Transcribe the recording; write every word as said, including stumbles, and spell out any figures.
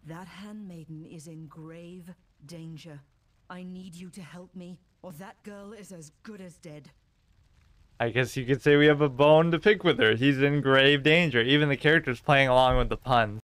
That handmaiden is in grave danger. I need you to help me, or that girl is as good as dead. I guess you could say we have a bone to pick with her. He's in grave danger. Even the character's playing along with the puns.